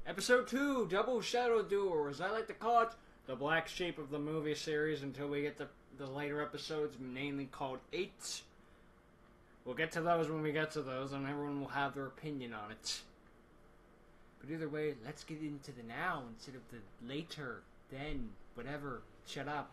Episode 2, Double Shadow Duel, or as I like to call it, the black sheep of the movie series until we get the later episodes, mainly called 8. We'll get to those when we get to those, and everyone will have their opinion on it. But either way, let's get into the now instead of the later, then, whatever. Shut up.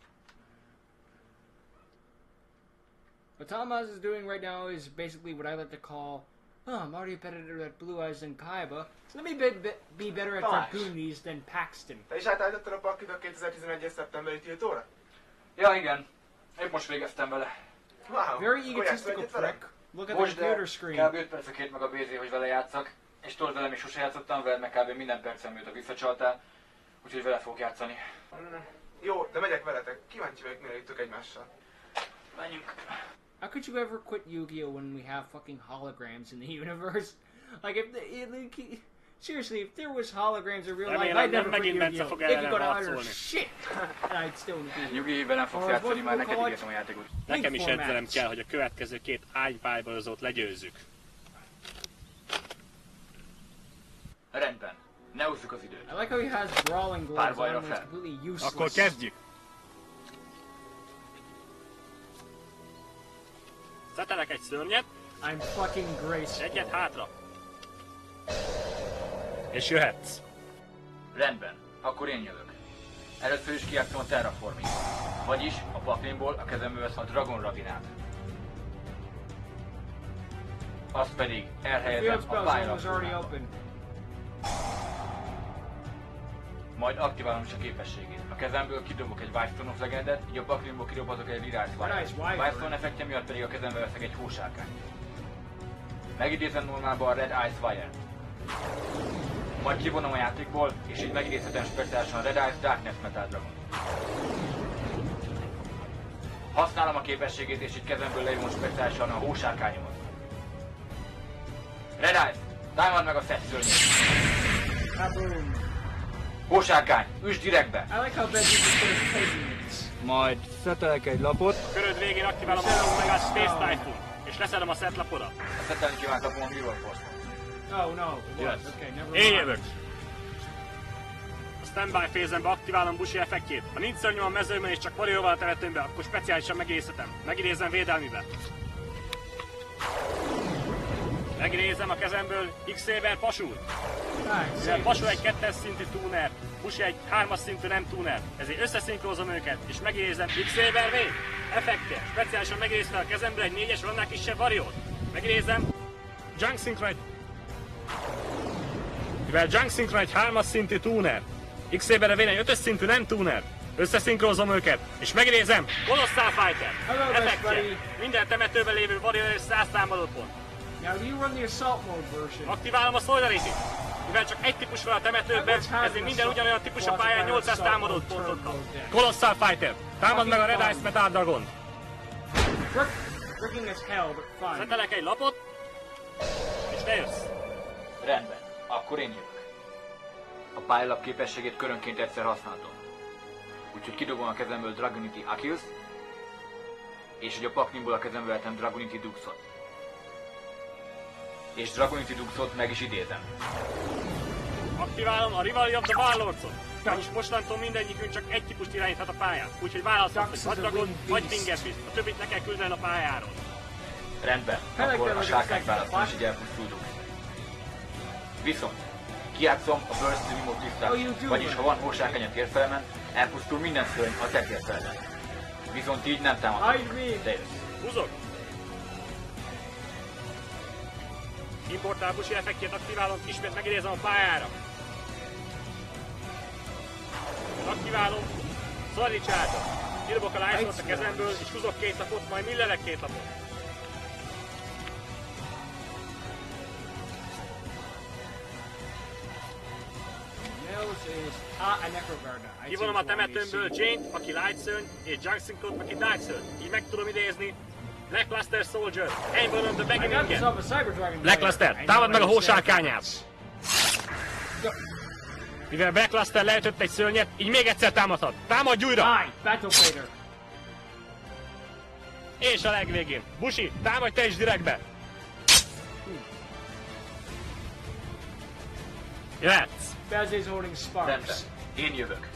What Thomas is doing right now is basically what I like to call, I'm already better at Blue Eyes than Kaiba, so let me be better at Dragoonies than Paxton. Te is átállítottad a paklit a 2011-es szeptemberi tiltóra? Ja, igen. Épp most végeztem vele. Wow. Very egotistical prick. Look at the computer screen. Kb. 5 percet kért meg a BZ, hogy vele játszak. És tudod, velem is sose játszottam, veled meg kb. Minden percen mióta visszacsaltál. Úgyhogy vele fogok játszani. Jó, de megyek veletek. Kíváncsi vagyok, mire jutok egymással. Menjünk. How could you ever quit Yu-Gi-Oh when we have fucking holograms in the universe? Like, seriously, if there was holograms in real life, I'd never quit Yu-Gi-Oh! They could go to utter shit, and I'd still be here. Yu-Gi-Oh-ben nem fogsz játszani, már neked ígértem a játékot. Nekem is edzenem kell, hogy a következő 2 ágyvájbalozót legyőzzük. Rendben. Ne ússzuk az időt. I like how he has brawling gloves on, which is completely useless. Akkor kezdjük! Szetelek egy szörnyet. I'm fucking graceful. Egyet hátra. És jöhetsz. Rendben. Akkor én jövök. Először is kijátszom a Terraforming. Vagyis a paklimból a kezembe veszem a Dragon Ravinát. Azt pedig elhelyezem a pályalapon. Majd aktiválom is a képességét. A kezemből kidobok egy Wildstone of Legendet, így a paklimból kidobhatok egy Realize Wire. Wildstone effektje miatt pedig a kezembe veszek egy hósárkányt. Megidézem normálba a Red Ice Wire. Majd kivonom a játékból, és így megidézhetem speciálisan a Red Ice Darkness Metal Dragon. Használom a képességét, és így kezemből lejövom speciálisan a hósárkányomat. Red Ice, támad meg a Seth szörnyét! Hósárkány, üsd direktbe! I like how Benji just put his peasants. Majd szetelek egy lapot. A köröd végén aktiválom a meg a Space Typhoon, és leszedem a set lapodat. A szetelni kívánt kapom a Mirror Force-ot. Oh no, it was. Okay, never mind. Én jövök! A standby phase-embe aktiválom Bushi effektjét. Ha nincs szörnyom a mezőmön és csak Warrior-val a temetőmbe, akkor speciálisan megidézhetem. Megidézem védelmibe. Megidézem a kezemből X-Saber Pasút. Mivel Pasú egy 2-es szintű tuner, Bushi egy 3-as szintű nem tuner, ezért összeszinkrózom őket, és megidézem X-Saber V. Effekte, speciálisan megidéztem a kezemből egy 4-es vagy annál kisebb Warrior-t. Megidézem Junk Synchro egy... Mivel Junk Synchro egy 3-as szintű tuner, X-Saber V egy 5-ös szintű nem tuner, összeszinkrózom őket, és megidézem Colossal Fighter. Effektje, minden temetőben lévő Warrior 100 támadó pont. Now do you run the assault mode version? Aktiválom a Solidarity-t. Mivel csak egy típus van a temetőben, ezért minden ugyanolyan típus a pályán 800 támadó pontot kap. Colossal Fighter, támad meg a Red Ice Metal Dragon. Szetelek egy lapot, és lejössz. Rendben, akkor én jövök. A pályalap képességét körönként egyszer használhatom. Úgyhogy kidobom a kezemből Dragonity Achilles, és hogy a paklimból a kezemből vettem Dragonity Duxot. És Dragonity Duxot meg is idézem. Aktiválom a Rivalry of the Warlords-ot. Vagyis mostantól mindegyikünk csak egy típust irányíthat a pályán. Úgyhogy választhatsz, hogy vagy Dragon, vagy Fingerfist. A többit le kell küldened a pályáról. Rendben, akkor a sárkányt választom, és így elpusztultuk. Viszont, kijátszom a Burst Remote Distraction, vagyis ha van hósárkány a térfelemen, elpusztul minden szörny a te térfeleden. Viszont így nem támadom. Te jössz. Húzok! Importál Bushi effektjét aktiválom, ismét megidézem a pályára. Aktiválom Sorry Charge-ot. Kidobok a Lice-ot a kezemből, és húzok 2 lapot, majd millelek 2 lapot. Kivonom a temetőmből Jane-t, aki Light szörny, és Junk Synchro-t, aki Dark szörny. Így meg tudom idézni Blackluster Soldier, Aimborn on the Beginningen. Blackluster, támad meg a hósárkányát! Mivel Blackluster leütött egy szörnyet, így még egyszer támadhat. Támadj újra! És a legvégén. Bushi, támadj te is direktbe! Jöhetsz! Bezzy's holding sparks. Rendben. Én jövök.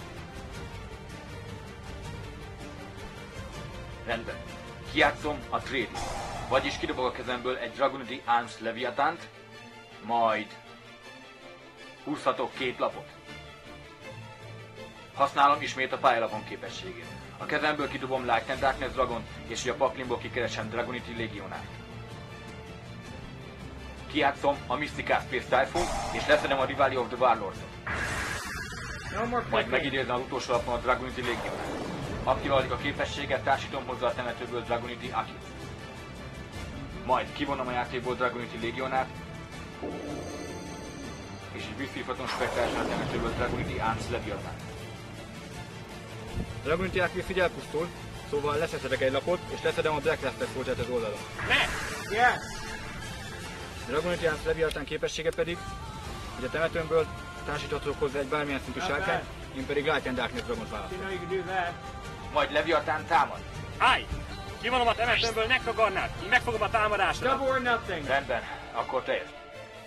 Rendben. Kijátszom a Tradis. Vagyis kidobok a kezemből egy Dragonity Arms Leviatánt, majd húzhatok 2 lapot. Használom ismét a pályalapon képességét. A kezemből kidobom Light and Darkness Dragon, és a paklimból kikeresem Dragonity Legionát. Kijátszom a Mystica Space Typhoon, és leszedem a Rivalry of the Warlords-ot. Majd megidézem az utolsó lapon a Dragonity Legionát. Aktiváljuk a képességet, társítom hozzá a temetőből Dragonity Achilles. Majd kivonom a játékból Dragonity Legionát, és így visszahívhatom spektálisan a temetőből Dragonity Arms Leviatán. Dragonity Achilles így elpusztul, szóval leszedek egy lapot, és leszedem a Black Luster Soldier-t az oldalon. Ne! Yes! Dragonity Arms Leviatán képessége pedig, hogy a temetőmből társíthatok hozzá egy bármilyen szintű sárkányt, én pedig Light and Darkness Dragont választom. You know you can do that. Majd Leviatán támad. Állj! Kivonom a temetőmből Necrogarnát, így megfogom a támadásra. Double or nothing. Rendben, akkor te jössz.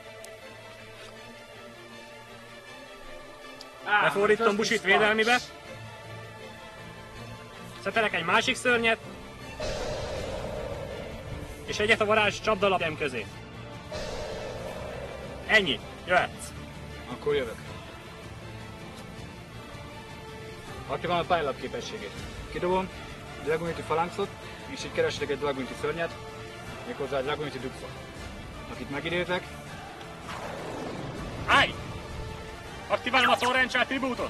Befordítom Busit védelmibe. Szetelek egy másik szörnyet. És egyet a varázs csapdalapjem közé. Ennyi, jöhetsz. Akkor jövök. Aktiválom a pályalap képességét. Kidobom Dragonity Phalanxot, és így keresek egy Dragonity szörnyet, méghozzá egy Dragonity Duxot. Akit megidézek. Állj! Aktiválom a Torrential Tribute-ot.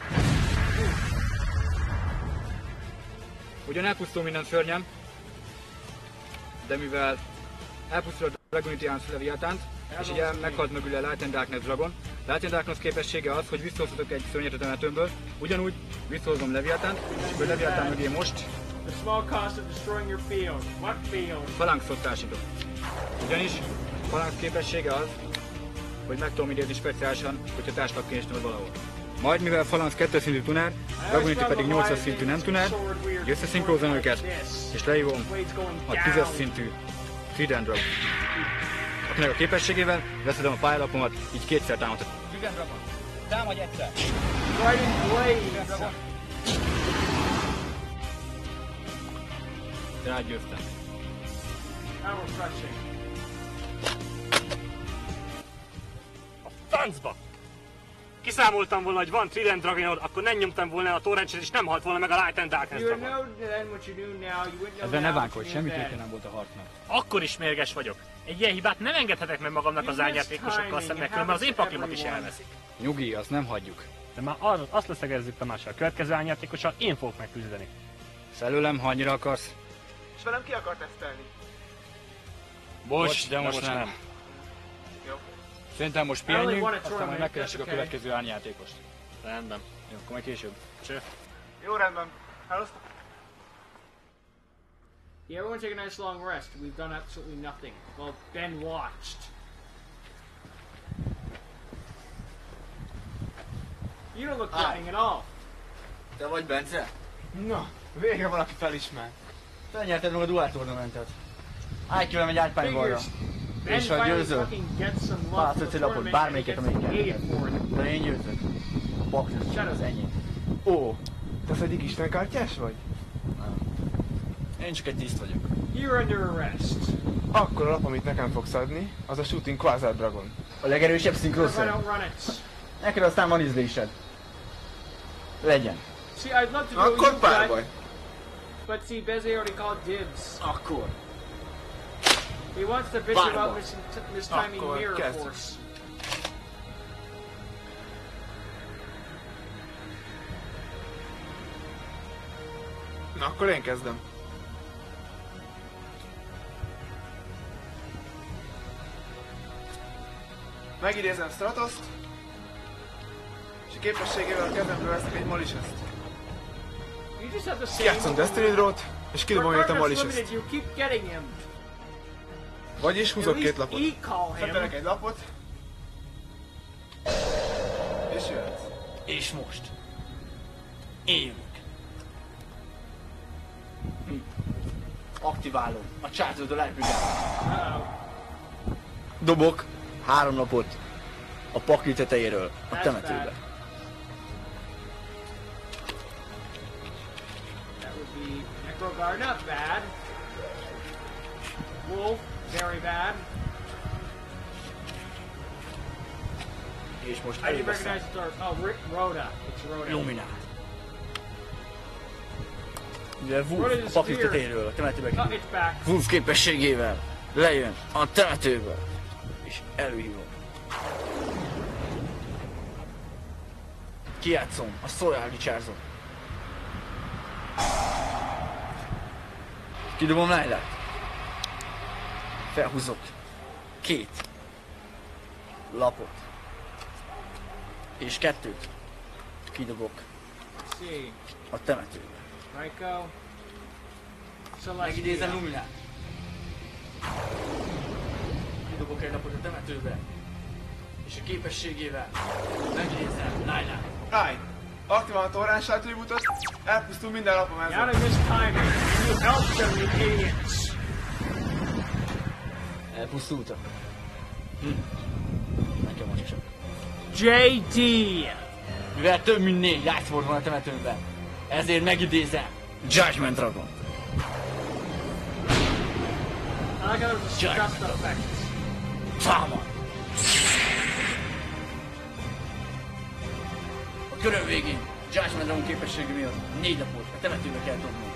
Ugyan elpusztul minden szörnyem, de mivel elpusztul a Dragonity Arms Leviatánt, és így meghalt mögül a Light and Darkness Dragon. Light and Darkness képessége az, hogy visszahozhatok egy szörnyet a temetőmből, ugyanúgy visszahozom Leviatánt, és a Leviatán mögé most The small cost of destroying your field. What field? Phalanxot társítok. Ugyanis a Phalanx képessége az, hogy meg tudom idézni speciálisan, hogyha társlapként is valahol. Majd mivel Phalanx 2 szintű tunár, Dragonity pedig 8 szintű nem tunár, összeszinkrózom őket, és leívom a 10 szintű Trident Dragon. Akinek a képességével leszedem a pályalapomat, így kétszer támadhatok. Trident Dragon, támadj egyszer! Guiding Blade! Rágyőztem. How refreshing. A francba! Kiszámoltam volna, hogy van Trident Dragonod, akkor nem nyomtam volna a Torrentet, és nem halt volna meg a Light and Darkness You Dragon. know then what you do now, you wouldn't know Ezzel ne now bánkodj, what you semmi knew tétje then. nem volt a harcnak. Akkor is mérges vagyok. Egy ilyen hibát nem engedhetek meg magamnak az árnyátékosokkal szemben, különben az én paklimat is elveszik. Nyugi, azt nem hagyjuk. De már azt leszegezzük Tamással, a következő árnyátékossal én fogok megküzdeni. Felőlem, ha annyira akarsz. És velem ki akar tesztelni? Bocs, de most nem. Jó. Szerintem most I only pihenjünk, wanna aztán tournament, majd megkeressük a that's okay. következő árnyátékost. Rendben. Jó, akkor majd később. Cső. Jó, rendben. Hellosztok. Yeah, everyone take a nice long rest. We've done absolutely nothing. Well, Ben watched. You don't look threatening at all. Te vagy Bence? Na, végre valaki felismer. Felnyerted meg a Duel Tournamentet. Állj ki velem egy ágypánybalra. Ben És ha finally győzöl, fucking gets some love váltsz for egy the lapot, tournament bármelyiket, and he amelyiket gets hated for it. de én győzök. A Baktus, az enyém. Ó, te pedig istenkártyás vagy? Én csak egy tiszt vagyok. You're under arrest. Akkor a lap, amit nekem fogsz adni, az a Shooting Quasar Dragon. A legerősebb If I szinkrószer. don't run it. Neked aztán van ízlésed. Legyen. See, I'd love to go Akkor you párbaj. but see, Bezzy already called dibs. Akkor. He wants to bitch Párbaj. about mistiming Akkor Mirror kezdjük. Force. Na, akkor én kezdem. Megidézem Stratoszt, és a képességével a kezemből veszek egy Malicious-t. You just have the same. Játszom Destiny Draw-t, és kidobom érte a Regardless Malicious-t. limited, you keep getting him. Vagyis At húzok least 2 lapot. e-call Szetelek him. egy lapot. És jöhetsz. És most. Én jövök. Aktiválom a Charge of the Light Brigade. Uh-oh. Dobok 3 lapot a pakli tetejéről a temetőbe. That would be Necrogar, not bad. Wolf, very bad. És most I didn't előveszem. recognize the dark. Oh, Rhoda. It's Rhoda. Luminát. Mivel Wolf a pakli tetejéről a temetőbe Oh, kerül. it's back. Wolf képességével lejön a temetőbe. És előhívom. Kijátszom a Solar Recharge-ot. Kidobom Lailát. Felhúzok 2 lapot. És 2 kidobok Let's see. a temetőbe. Raiko. Megidézem Celestia. Luminát. Kidobok egy lapot a temetőbe. És a képességével megidézem Lailát. Állj! Aktiválom a torráns attribútot, elpusztul minden lapom ezzel. Not in this timing. You help them, you idiots. Elpusztultak. Nekem most csak. JD. Mivel több mint 4 játszford van a temetőben, ezért megidézem Judgment Dragon. I like how there's a Giant. stressed effect. Támad! A körön végén Judgment Dragon képessége miatt 4 lapot a temetőbe kell dobni.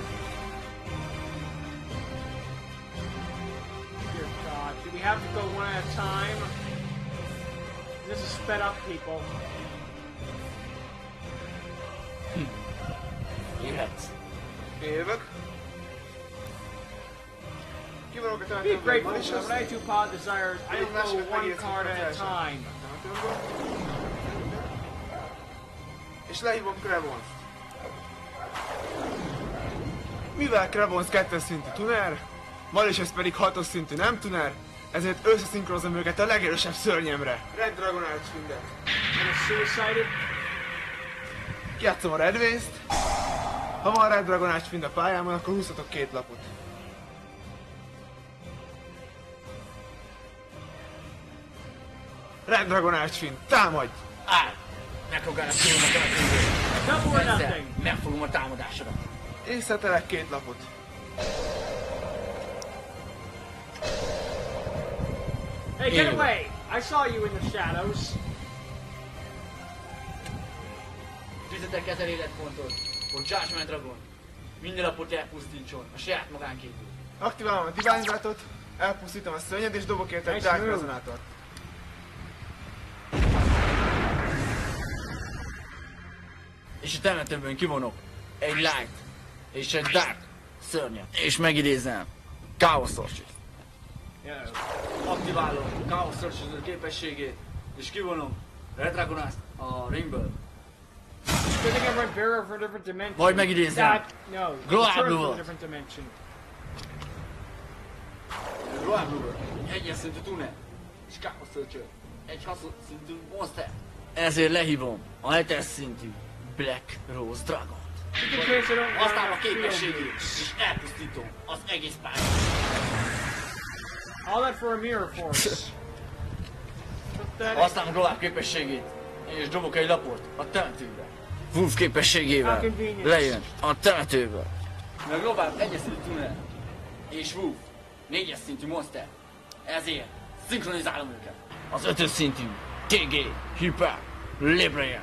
Dear God, do we have to go one at a time? This is sped up, people. Jöhetsz. Jövök. Kivonok a Be temetőből grateful Malicious. for the two pod desires. I don't go one card at a time. És lehívom Krevonst. Mivel Krevons 2-es szintű tuner, Malicious pedig 6-os szintű nem tuner, ezért összeszinkronozom őket a legerősebb szörnyemre. Red Dragon Archfindet. And a suicided. Kijátszom a Red Waste-t. Ha van Red Dragon Archfind a pályámon, akkor húzhatok 2 lapot. Red Dragon Archfind, támadj! Állj! Megfogálnak külön a temetőből. Double or Ezzel nothing. megfogom a támadásodat. És szetelek 2 lapot. Hey, get Ew. away! I saw you in the shadows. Fizetek 1000 életpontot, hogy Judgment Dragon minden lapot elpusztítson a saját magán kívül. Aktiválom a Divine Breath-ot, elpusztítom a szörnyet és dobok érte egy Nice Dark move. Resonátort. És a temetőből kivonok egy Light és egy Dark szörnyet. És megidézem Chaos Sorcerer. Yeah. Aktiválom Chaos Sorcerer képességét, és kivonom Red Dragonast a ringből. Good thing I went Bearer for a different dimension. Majd megidézem. No. Glow Return Blue to a World. different dimension. Royal Blue egyes szintű tuner, és Chaos Sorcerer egy 6 szintű monster. Ezért lehívom a 7-es szintű Black Rose Dragon. Just in case I don't Használom a run out of field képességét, use. és elpusztítom az egész pályát. All that for a mirror force. Pathetic. Használom Globál képességét, és dobok egy lapot a temetőbe. Wolf képességével How convenient. lejön a temetőbe. Mert Globál 1-es szintű tuner, és Wolf 4-es szintű monster. Ezért szinkronizálom őket. Az 5-ös szintű TG Hyper Librian.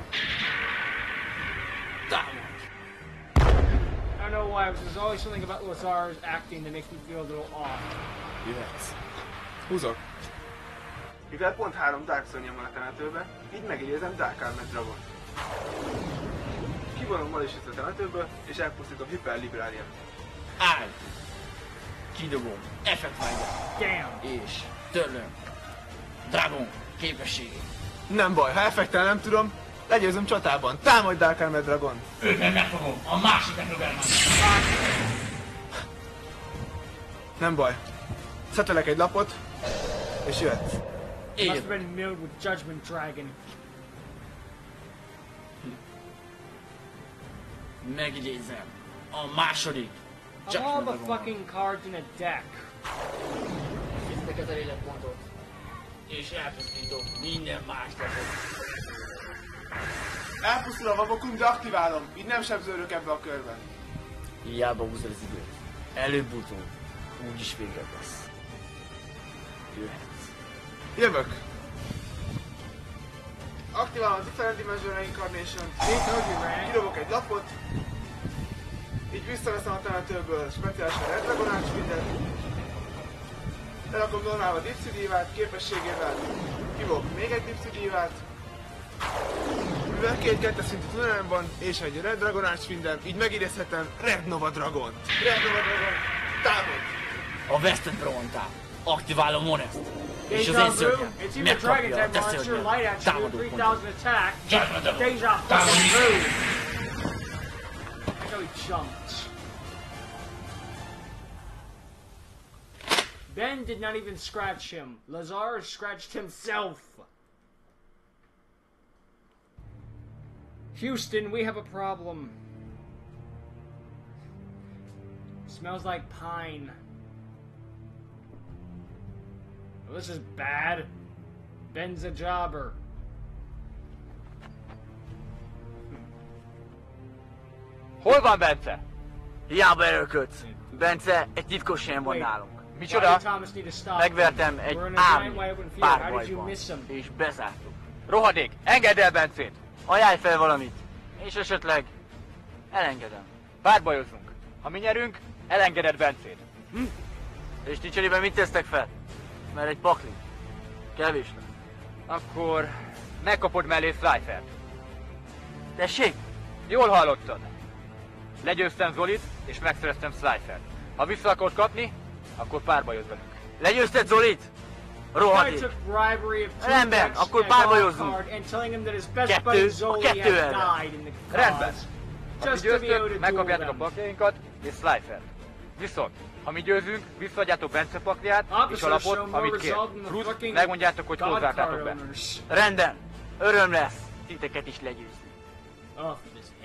Támad! I don't know why, but there's always something about Lazar's acting that makes me feel a little off. Jöhetsz. Húzok. Mivel pont 3 Dark szörnyem van a temetőbe, így megidézem Dark Armored Dragon. Kivonom Malicious a temetőből, és elpusztítom Hyper Librarian. Állj! Kidobom Effect-Minded, Damn. és törlöm Dragon képességét. Nem baj, ha effektel nem tudom, legyőzöm csatában. Támadj Dark Armored Dragon! Őket megfogom a másik Effect-Minded. Nem baj. Szetelek egy lapot, és jöhetsz. Must have been milled with Judgment Dragon. Megidézem a második Of all the Dragon. fucking cards in a deck, Fizetek 1000 életpontot, És elpusztítom minden más teszek. Elpusztul a vabokunk, de aktiválom. Így nem sebződök ebbe a körbe. Hiába húzod az időt. Előbb-utóbb úgyis véged lesz. Jöhetsz. Jövök. Aktiválom a Different Dimension Reincarnation. Kidobok egy lapot. Így visszaveszem a temetőből speciálisan Red Dragon Archfiendet. Lerakom normálba Dipsy-dívát, képességével kivok még egy Dipsy-dívát. Mivel két 2-es szintű tunelem van, és egy Red Dragon Archfiendem, így megidézhetem Red Nova Dragon. Red Nova Dragon, támad! A vesztett brontál. Aktiválom Monest. És az én szörnyem megkapja a te szörnyem támadó pontot. Ben did not even scratch him. Lazar scratched himself. Houston, we have a problem. Smells like pine. Well, this is bad. Ben's a jobber. Hol van Bence? Hiába erőködsz. Bence egy titkos helyen van nálunk. Micsoda? Megvertem egy álmi párbajban, és bezártuk. Rohadék, engedd el Bencét! Ajánlj fel valamit, és esetleg elengedem. Párbajozunk. Ha mi nyerünk, elengeded Bencét. És ti cserébe mit tesztek fel? Mert egy pakli. Kevés lesz. Akkor megkapod mellé Slifer-t. Tessék? Jól hallottad. Legyőztem Zolit, és megszereztem Slifer-t. Ha vissza akarod kapni, akkor párbajozz velünk. Legyőzted Zolit? Rohadék. Rendben, akkor párbajozzunk. 2 ellen. Rendben. Ha mi győztök, megkapjátok a pakjainkat és Slifer-t. Viszont, ha mi győzünk, visszaadjátok Bence pakját és a lapot, amit kér. Plusz megmondjátok, hogy hozzártátok be. Rendben. Öröm lesz titeket is legyőzni.